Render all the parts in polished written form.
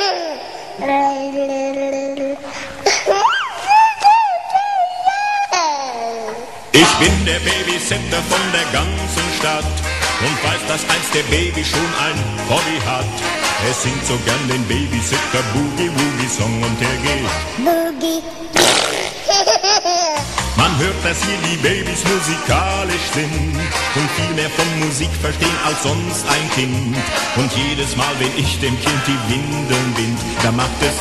Ich bin der Babysitter von der ganzen Stadt und weiß, dass einst der Baby schon ein Hobby hat. Er singt so gern den Babysitter Boogie Woogie Song und der geht Boogie. Man hört, dass hier die Babys musikalisch sind und viel mehr von Musik verstehen als sonst ein Kind. Und jedes Mal, wenn ich dem Kind die Windeln bind, da macht es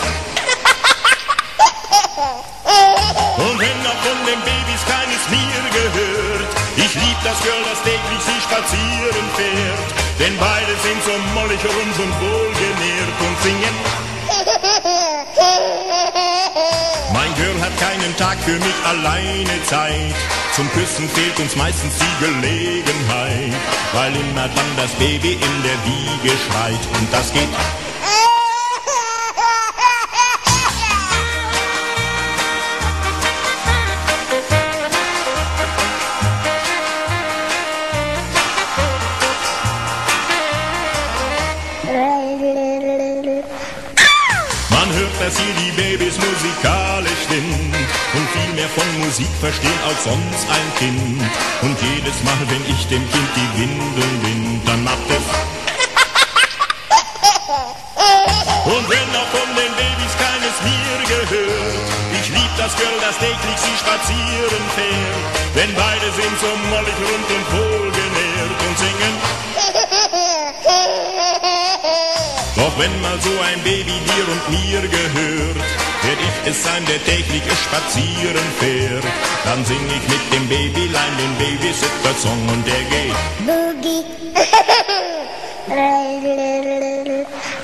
und wenn noch von den Babys keines mir gehört, ich lieb das Girl, das täglich sie spazieren fährt, denn beide sind so mollig rund und wohlgenährt und singen. Mein Girl hat keinen Tag für mich alleine Zeit, zum Küssen fehlt uns meistens die Gelegenheit, weil immer dann das Baby in der Wiege schreit und das geht. Man hört, dass hier die Babys musikalisch sind und viel mehr von Musik verstehen als sonst ein Kind. Und jedes Mal, wenn ich dem Kind die Windeln bind, dann macht es und wenn auch von den Babys keines mir gehört, ich lieb das Girl, das täglich sie spazieren fährt, denn beide sind so mollig rund und wohlgenährt und singen. Doch wenn mal so ein Baby dir und mir gehört, werd ich es sein, der täglich spazieren fährt. Dann sing ich mit dem Babylein den Babysitter-Song und der geht Boogie.